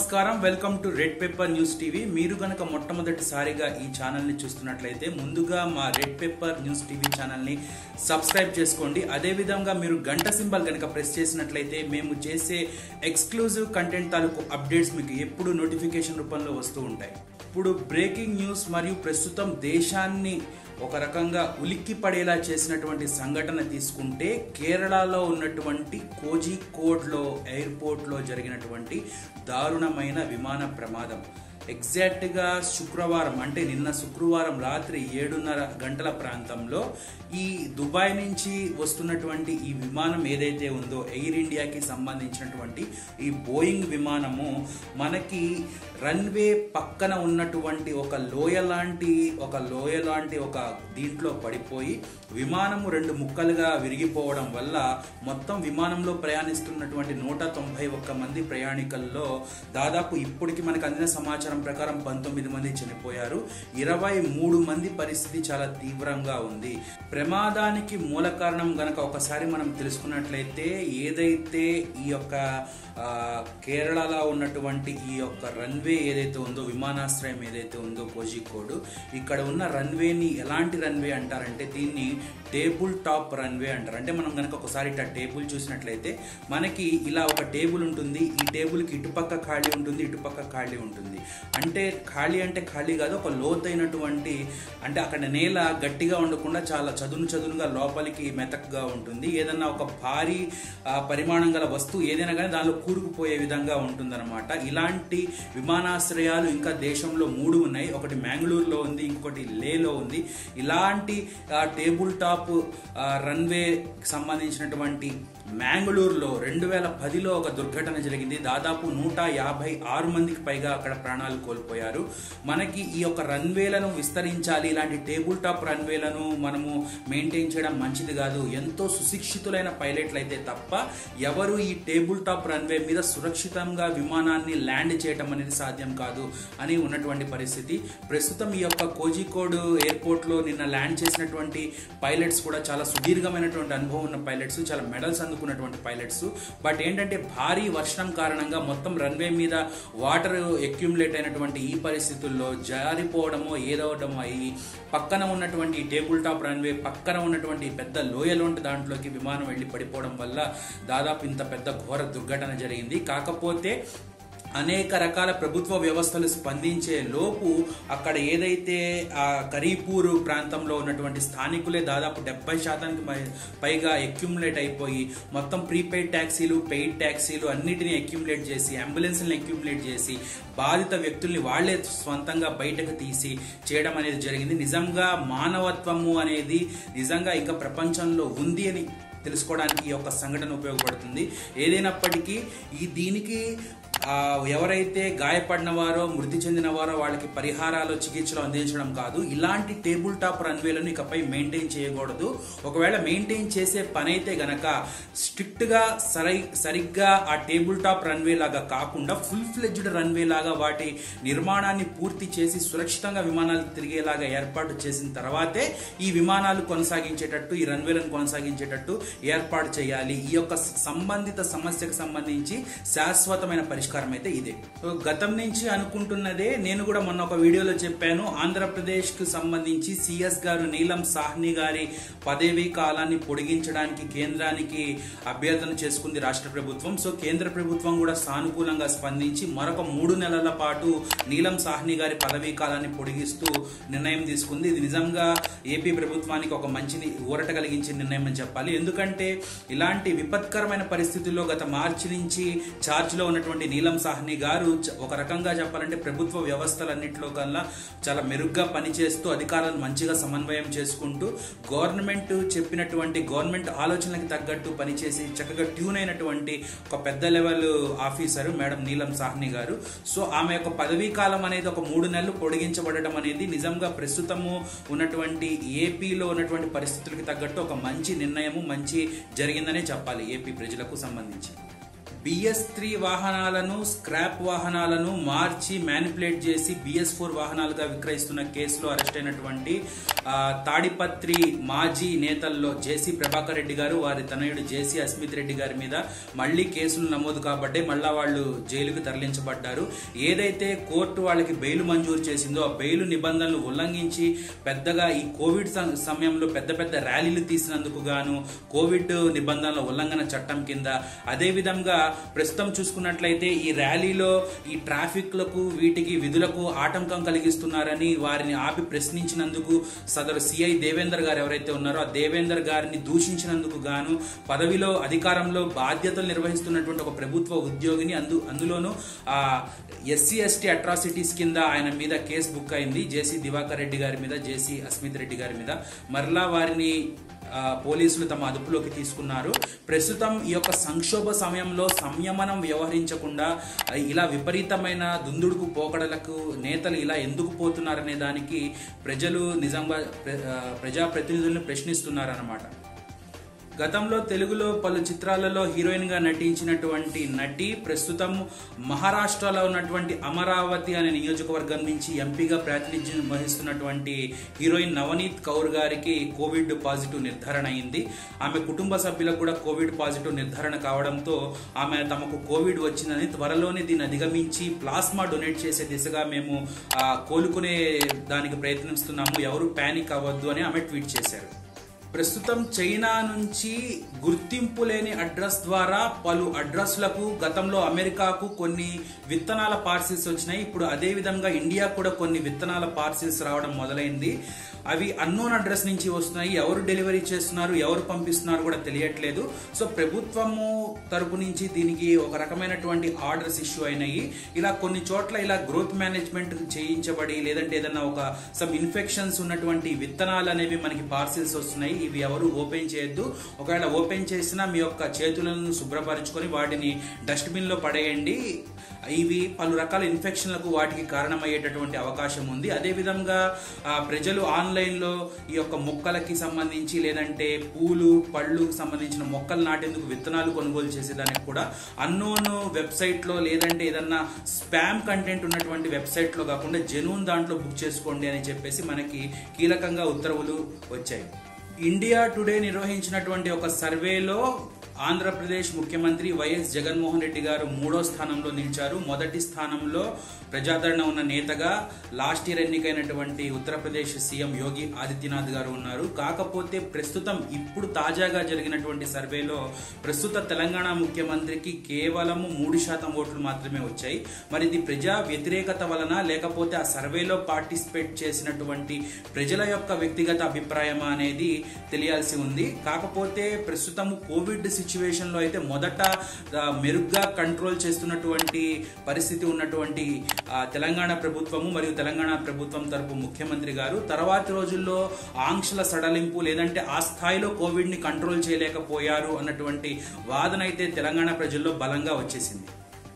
నమస్కారం welcome to red paper news TV. మీరు గనక మొట్టమొదటిసారిగా ఈ ఛానల్ ని చూస్తున్నట్లయితే ముందుగా మా red paper news TV channel ని సబ్స్క్రైబ్ చేసుకోండి। అదే విధంగా మీరు గంట సింబల్ గనక ప్రెస్ చేసినట్లయితే మేము చేసే ఎక్స్క్లూజివ్ కంటెంట్ తాలూకు అప్డేట్స్ మీకు ఎప్పుడు నోటిఫికేషన్ రూపంలో వస్తూ ఉంటాయి। ఇప్పుడు బ్రేకింగ్ న్యూస్ మరియు ప్రస్తుతం దేశాన్ని ఒక రకంగా ఉలిక్కి పడేలా చేసినటువంటి సంఘటన తీసుకుంటే కేరళలో ఉన్నటువంటి కోజికోడ్లో ఎయిర్పోర్ట్లో జరిగినటువంటి దారుణమైన విమాన ప్రమాదం। ఎగ్జాక్ట్గా శుక్రవారం అంటే నిన్న శుక్రవారం రాత్రి 7:30 గంటల ప్రాంతంలో ఈ దుబాయ్ నుంచి వస్తున్నటువంటి ఈ విమానం ఏదైతే ఉందో ఎయిర్ ఇండియాకి సంబంధించినటువంటి ఈ బోయింగ్ విమానము మనకి రన్వే పక్కన ఉన్నటువంటి ఒక లోయ లాంటి ఒక దీంట్లో పడిపోయి విమానము 2 ముక్కలుగా విరిగిపోవడం వల్ల మొత్తం విమానంలో ప్రయాణిస్తున్నటువంటి 191 మంది ప్రయాణికుల్లో దాదాపు ఇప్పటికి మనకు అందిన సమాచారం ప్రకారం 19 మంది చనిపోయారు, 23 మంది పరిస్థితి చాలా తీవ్రంగా ఉంది। ప్రమాదానికి మూల కారణం గనక ఒకసారి మనం తెలుసుకున్నట్లయితే ఏదైతే ఈ యొక్క కేరళలో ఉన్నటువంటి ఈ యొక్క రన్వే ఏదైతే ఉందో విమానాశ్రయం ఏదైతే ఉందో కోజికోడ్, ఇక్కడ ఉన్న రన్వేని ఎలాంటి రన్వే అంటారంటే దీన్ని టేబుల్ టాప్ రన్వే అంటారు। అంటే మనం గనక ఒకసారి ఇట్లా టేబుల్ చూసినట్లయితే మనకి ఇలా ఒక టేబుల్ ఉంటుంది, ఈ టేబుల్కి ఇటుపక్క ఖాళీ ఉంటుంది, ఇటుపక్క ఖాళీ ఉంటుంది। అంటే ఖాళీ కాదు, ఒక లోతైనటువంటి అంటే అక్కడ నేల గట్టిగా ఉండకుండా చాలా చదునుగా లోపలికి మెతక్గా ఉంటుంది। ఏదన్నా ఒక భారీ పరిమాణం గల వస్తువు ఏదైనా కానీ దానిలో కూరుకుపోయే విధంగా ఉంటుందన్నమాట। ఇలాంటి విమానాశ్రయాలు ఇంకా దేశంలో 3 ఉన్నాయి, ఒకటి మ్యాంగ్లూరులో ఉంది, ఇంకొకటి లేలో ఉంది। ఇలాంటి టేబుల్ టాప్ రన్వే సంబంధించినటువంటి మ్యాంగ్లూరులో 2010లో ఒక దుర్ఘటన జరిగింది, దాదాపు 156 మందికి పైగా అక్కడ ప్రాణాలు కోల్పోయారు। మనకి ఈ యొక్క రన్వేలను విస్తరించాలి, ఇలాంటి టేబుల్ టాప్ రన్వేలను మనము మెయింటైన్ చేయడం మంచిది కాదు, ఎంతో సుశిక్షితులైన పైలట్లు అయితే తప్ప ఎవరు ఈ టేబుల్ టాప్ రన్వే మీద సురక్షితంగా విమానాన్ని ల్యాండ్ చేయడం అనేది సాధ్యం కాదు అని ఉన్నటువంటి పరిస్థితి। ప్రస్తుతం ఈ యొక్క కోజికోడ్ ఎయిర్పోర్ట్లో నిన్న ల్యాండ్ చేసినటువంటి పైలట్స్ కూడా చాలా సుదీర్ఘమైనటువంటి అనుభవం ఉన్న పైలట్స్, చాలా మెడల్స్ అందుకున్నటువంటి పైలట్స్। బట్ ఏంటంటే భారీ వర్షం కారణంగా మొత్తం రన్వే మీద వాటర్ అక్యుములేట్ అయినటువంటి ఈ పరిస్థితుల్లో జారిపోవడమో ఏదవడమో అయ్యి పక్కన ఉన్నటువంటి టేబుల్ టాప్ రన్వే పక్కన ఉన్నటువంటి పెద్ద లోయలోంటి దాంట్లోకి విమానం వెళ్ళి పడిపోవడం వల్ల దాదాపు ఇంత పెద్ద ఘోర దుర్ఘటన జరిగింది। కాకపోతే అనేక రకాల ప్రభుత్వ వ్యవస్థలు స్పందించే లోపు అక్కడ ఏదైతే ఆ కరీపూర్ ప్రాంతంలో ఉన్నటువంటి స్థానికులే దాదాపు 70% పైగా అక్యుములేట్ అయిపోయి మొత్తం ప్రీపెయిడ్ ట్యాక్సీలు, పెయిడ్ ట్యాక్సీలు అన్నిటినీ అక్యుములేట్ చేసి అంబులెన్స్ని అక్యుములేట్ చేసి బాధిత వ్యక్తుల్ని వాళ్లే స్వంతంగా బయటకు తీసి చేయడం అనేది జరిగింది। నిజంగా మానవత్వము అనేది నిజంగా ఇంకా ప్రపంచంలో ఉంది అని తెలుసుకోవడానికి ఈ యొక్క సంఘటన ఉపయోగపడుతుంది। ఏదైనప్పటికీ దీనికి ఎవరైతే గాయపడిన వారో మృతి చెందిన వారో వాళ్ళకి పరిహారాలు చికిత్సలు అందించడం కాదు, ఇలాంటి టేబుల్ టాప్ రన్వేలను ఇకపై మెయింటైన్ చేయకూడదు। ఒకవేళ మెయింటైన్ చేసే పని అయితే గనక స్ట్రిక్ట్ గా సరిగ్గా ఆ టేబుల్ టాప్ రన్వే లాగా కాకుండా ఫుల్ ఫ్లెడ్జ్డ్ రన్వే లాగా వాటి నిర్మాణాన్ని పూర్తి చేసి సురక్షితంగా విమానాలు తిరిగేలాగా ఏర్పాటు చేసిన తర్వాతే ఈ విమానాలు కొనసాగించేటట్టు, ఈ రన్వేలను కొనసాగించేటట్టు ఏర్పాటు చేయాలి। ఈ యొక్క సంబంధిత సమస్యకు సంబంధించి శాశ్వతమైన పరిష్కారం అయితే ఇదే। గతం నుంచి అనుకుంటున్నదే, నేను కూడా మొన్న ఒక వీడియోలో చెప్పాను, ఆంధ్రప్రదేశ్ కు సంబంధించి సిఎస్ గారు నీలం సాహ్ని గారి పదవీ కాలాన్ని పొడిగించడానికి కేంద్రానికి అభ్యర్థన చేసుకుంది రాష్ట్ర ప్రభుత్వం। సో కేంద్ర ప్రభుత్వం కూడా సానుకూలంగా స్పందించి మరొక 3 నెలల పాటు నీలం సాహ్ని గారి పదవీ కాలాన్ని పొడిగిస్తూ నిర్ణయం తీసుకుంది। ఇది నిజంగా ఏపీ ప్రభుత్వానికి ఒక మంచి ఊరట కలిగించే నిర్ణయం అని చెప్పాలి। ఎందుకంటే ఇలాంటి విపత్కరమైన పరిస్థితుల్లో గత మార్చి నుంచి ఛార్జ్ లో ఉన్నటువంటి నీలం సాహ్ని గారు ఒక రకంగా చెప్పాలంటే ప్రభుత్వ వ్యవస్థలన్నింటిలో కల్లా చాలా మెరుగ్గా పనిచేస్తూ అధికారులను మంచిగా సమన్వయం చేసుకుంటూ గవర్నమెంట్ చెప్పినటువంటి గవర్నమెంట్ ఆలోచనలకు తగ్గట్టు పనిచేసి చక్కగా ట్యూన్ అయినటువంటి ఒక పెద్ద లెవెల్ ఆఫీసర్ మేడం నీలం సాహ్ని గారు। సో ఆమె యొక్క పదవీ కాలం అనేది ఒక 3 నెలలు పొడిగించబడడం అనేది నిజంగా ప్రస్తుతము ఉన్నటువంటి ఏపీలో ఉన్నటువంటి పరిస్థితులకు తగ్గట్టు ఒక మంచి నిర్ణయము, మంచి జరిగిందనే చెప్పాలి ఏపీ ప్రజలకు సంబంధించి। BS3 వాహనాలను స్క్రాప్ వాహనాలను మార్చి మ్యానిపులేట్ చేసి BS4 వాహనాలుగా విక్రయిస్తున్న కేసులో అరెస్ట్ అయినటువంటి తాడిపత్రి మాజీ నేతల్లో జేసీ ప్రభాకర్ రెడ్డి గారు, వారి తనయుడు జేసీ అస్మిత్ రెడ్డి గారి మీద మళ్లీ కేసులు నమోదు కాబట్టి మళ్ళా వాళ్ళు జైలుకు తరలించబడ్డారు. ఏదైతే కోర్టు వాళ్ళకి బెయిల్ మంజూరు చేసిందో ఆ బెయిల్ నిబంధనలు ఉల్లంఘించి పెద్దగా ఈ కోవిడ్ సమయంలో పెద్ద పెద్ద ర్యాలీలు తీసినందుకు గాను కోవిడ్ నిబంధనల ఉల్లంఘన చట్టం కింద, అదే విధంగా ప్రస్తుతం చూసుకున్నట్లయితే ఈ ర్యాలీలో ఈ ట్రాఫిక్లకు వీటికి విధులకు ఆటంకం కలిగిస్తున్నారని వారిని ఆపి ప్రశ్నించినందుకు సదరు సిఐ దేవేందర్ గారు ఎవరైతే ఉన్నారో ఆ దేవేందర్ గారిని దూషించినందుకు గాను పదవిలో అధికారంలో బాధ్యతలు నిర్వహిస్తున్నటువంటి ఒక ప్రభుత్వ ఉద్యోగిని అందులోనూ SC/ST అట్రాసిటీస్ కింద ఆయన మీద కేసు బుక్ అయింది. జేసీ దివాకర్ రెడ్డి గారి మీద, జేసీ అస్మిత్ రెడ్డి గారి మీద. మరలా వారిని పోలీసులు తమ అదుపులోకి తీసుకున్నారు. ప్రస్తుతం ఈ యొక్క సంక్షోభ సమయంలో సంయమనం వ్యవహరించకుండా ఇలా విపరీతమైన దుందుడుకు పోకడలకు నేతలు ఇలా ఎందుకు పోతున్నారనే దానికి ప్రజలు నిజంగా ప్రజాప్రతినిధులను ప్రశ్నిస్తున్నారన్నమాట. గతంలో తెలుగులో పలు చిత్రాలలో హీరోయిన్ గా నటించినటువంటి నటి ప్రస్తుతం మహారాష్ట్రలో ఉన్నటువంటి అమరావతి అనే నియోజకవర్గం నుంచి ఎంపీగా ప్రాతినిధ్యం వహిస్తున్నటువంటి హీరోయిన్ నవనీత్ కౌర్ గారికి కోవిడ్ పాజిటివ్ నిర్ధారణ అయింది. ఆమె కుటుంబ సభ్యులకు కూడా కోవిడ్ పాజిటివ్ నిర్ధారణ కావడంతో ఆమె తమకు కోవిడ్ వచ్చిందని, త్వరలోనే దీన్ని అధిగమించి ప్లాస్మా డొనేట్ చేసే దిశగా మేము కోలుకునే దానికి ప్రయత్నిస్తున్నాము, ఎవరు ప్యానిక్ అవ్వద్దు అని ఆమె ట్వీట్ చేశారు. ప్రస్తుతం చైనా నుంచి గుర్తింపు లేని అడ్రస్ ద్వారా పలు అడ్రస్లకు గతంలో అమెరికాకు కొన్ని విత్తనాల పార్సిల్స్ వచ్చినాయి. ఇప్పుడు అదే విధంగా ఇండియా కూడా కొన్ని విత్తనాల పార్సిల్స్ రావడం మొదలైంది. అవి అన్నోన్ అడ్రస్ నుంచి వస్తున్నాయి. ఎవరు డెలివరీ చేస్తున్నారు, ఎవరు పంపిస్తున్నారు కూడా తెలియట్లేదు. సో ప్రభుత్వము తరపు నుంచి దీనికి ఒక రకమైనటువంటి ఆర్డర్స్ ఇష్యూ అయినాయి. ఇలా కొన్ని చోట్ల ఇలా గ్రోత్ మేనేజ్మెంట్ చేయించబడి లేదంటే ఏదన్నా ఒక సమ్ ఇన్ఫెక్షన్స్ ఉన్నటువంటి విత్తనాలు అనేవి మనకి పార్సిల్స్ వస్తున్నాయి. ఇవి ఎవరు ఓపెన్ చేయొద్దు. ఒకవేళ ఓపెన్ చేసినా మీ యొక్క చేతులను శుభ్రపరచుకొని వాటిని డస్ట్బిన్ లో పడేయండి. ఇవి పలు రకాల ఇన్ఫెక్షన్లకు వాటికి కారణమయ్యేటటువంటి అవకాశం ఉంది. అదే విధంగా ప్రజలు ఆన్లైన్ లో ఈ యొక్క మొక్కలకి సంబంధించి లేదంటే పూలు పళ్ళు సంబంధించిన మొక్కలు నాటేందుకు విత్తనాలు కొనుగోలు చేసేదానికి కూడా అన్నోన్ వెబ్సైట్ లో లేదంటే ఏదన్నా స్పామ్ కంటెంట్ ఉన్నటువంటి వెబ్సైట్ లో కాకుండా జెన్యూన్ దాంట్లో బుక్ చేసుకోండి అని చెప్పేసి మనకి కీలకంగా ఉత్తర్వులు వచ్చాయి. ఇండియా టుడే నిర్వహించినటువంటి ఒక సర్వేలో ఆంధ్రప్రదేశ్ ముఖ్యమంత్రి వైఎస్ జగన్మోహన్ రెడ్డి గారు 3వ స్థానంలో నిలిచారు. మొదటి స్థానంలో ప్రజాదరణ ఉన్న నేతగా లాస్ట్ ఇయర్ ఎన్నికైనటువంటి ఉత్తరప్రదేశ్ సీఎం యోగి ఆదిత్యనాథ్ గారు ఉన్నారు. కాకపోతే ప్రస్తుతం ఇప్పుడు తాజాగా జరిగినటువంటి సర్వేలో ప్రస్తుత తెలంగాణ ముఖ్యమంత్రికి కేవలం 3% ఓట్లు మాత్రమే వచ్చాయి. మరి ఇది ప్రజా వ్యతిరేకత వలన లేకపోతే ఆ సర్వేలో పార్టిసిపేట్ చేసినటువంటి ప్రజల యొక్క వ్యక్తిగత అభిప్రాయమా అనేది తెలియాల్సి ఉంది. కాకపోతే ప్రస్తుతం కోవిడ్ సిచ్యువేషన్ లో అయితే మొదట మెరుగ్గా కంట్రోల్ చేస్తున్నటువంటి పరిస్థితి ఉన్నటువంటి తెలంగాణ ప్రభుత్వము మరియు తెలంగాణ ప్రభుత్వం తరపు ముఖ్యమంత్రి గారు తర్వాతి రోజుల్లో ఆంక్షల సడలింపు లేదంటే ఆ స్థాయిలో కోవిడ్ ని కంట్రోల్ చేయలేకపోయారు అన్నటువంటి వాదన అయితే తెలంగాణ ప్రజల్లో బలంగా వచ్చేసింది.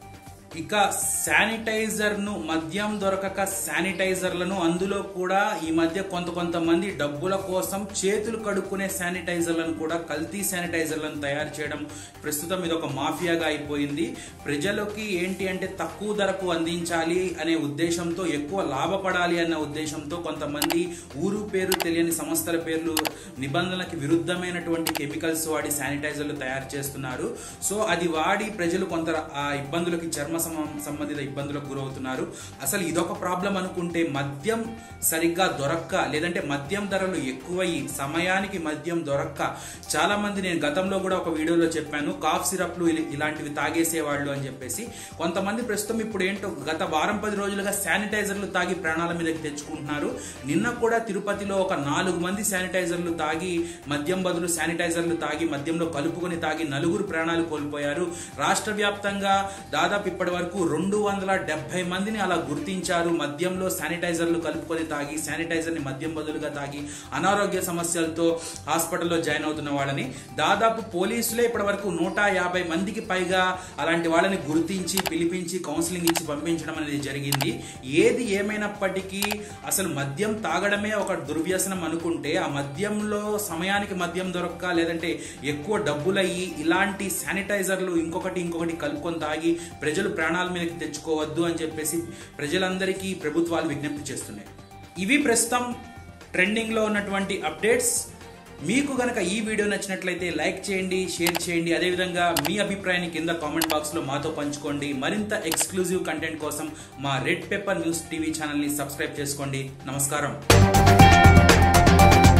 ఇక శానిటైజర్ ను మద్యం దొరకక శానిటైజర్లను అందులో కూడా ఈ మధ్య కొంతమంది డబ్బుల కోసం చేతులు కడుక్కునే శానిటైజర్లను కూడా కల్తీ శానిటైజర్లను తయారు చేయడం ప్రస్తుతం ఇది ఒక మాఫియాగా అయిపోయింది. ప్రజలకి ఏంటి అంటే తక్కువ ధరకు అందించాలి అనే ఉద్దేశంతో ఎక్కువ లాభపడాలి అన్న ఉద్దేశంతో కొంతమంది ఊరు పేరు తెలియని సంస్థల పేర్లు నిబంధనలకు విరుద్ధమైనటువంటి కెమికల్స్ వాడి శానిటైజర్లు తయారు చేస్తున్నారు. సో అది వాడి ప్రజలు కొంత ఇబ్బందులకి చర్మ సంబంధిత ఇబ్బందులకు గురవుతున్నారు. అసలు ఇదొక ప్రాబ్లం అనుకుంటే మద్యం సరిగ్గా దొరక్క లేదంటే మద్యం ధరలు ఎక్కువయ్యి సమయానికి మద్యం దొరక్క చాలా మంది, నేను గతంలో కూడా ఒక వీడియోలో చెప్పాను, కాఫ్ సిరప్లు ఇలాంటివి తాగేసేవాళ్ళు అని చెప్పేసి. కొంతమంది ప్రస్తుతం ఇప్పుడు ఏంటో గత వారం 10 రోజులుగా శానిటైజర్లు తాగి ప్రాణాల మీదకి తెచ్చుకుంటున్నారు. నిన్న కూడా తిరుపతిలో ఒక 4 మంది శానిటైజర్లు తాగి మద్యం బదులు శానిటైజర్లు తాగి మద్యంలో కలుపుకొని తాగి 4 ప్రాణాలు కోల్పోయారు. రాష్ట్ర వ్యాప్తంగా దాదాపు ఇప్పటి ఇప్పటి వరకు 270 మందిని అలా గుర్తించారు. మద్యంలో శానిటైజర్లు కలుపుకొని తాగి, శానిటైజర్ ని మద్యం బదులుగా తాగి అనారోగ్య సమస్యలతో హాస్పిటల్లో జాయిన్ అవుతున్న వాళ్ళని దాదాపు పోలీసులే ఇప్పటి వరకు 150 మందికి పైగా అలాంటి వాళ్ళని గుర్తించి పిలిపించి కౌన్సిలింగ్ ఇచ్చి పంపించడం అనేది జరిగింది. ఏది ఏమైనప్పటికీ అసలు మద్యం తాగడమే ఒక దుర్వ్యసనం అనుకుంటే ఆ మద్యంలో సమయానికి మద్యం దొరక్క లేదంటే ఎక్కువ డబ్బులయ్యి ఇలాంటి శానిటైజర్లు ఇంకొకటి కలుపుకొని తాగి ప్రజలు ప్రాణాల మీదకి తెచ్చుకోవద్దు అని చెప్పేసి ప్రజలందరికీ ప్రభుత్వాలు విజ్ఞప్తి చేస్తున్నాయి. ఇవి ప్రస్తుతం ట్రెండింగ్ లో ఉన్నటువంటి అప్డేట్స్. మీకు గనక ఈ వీడియో నచ్చినట్లయితే లైక్ చేయండి, షేర్ చేయండి. అదేవిధంగా మీ అభిప్రాయాన్ని కింద కామెంట్ బాక్స్ లో మాతో పంచుకోండి. మరింత ఎక్స్క్లూజివ్ కంటెంట్ కోసం మా red pepper news TV channel ని సబ్స్క్రైబ్ చేసుకోండి. నమస్కారం.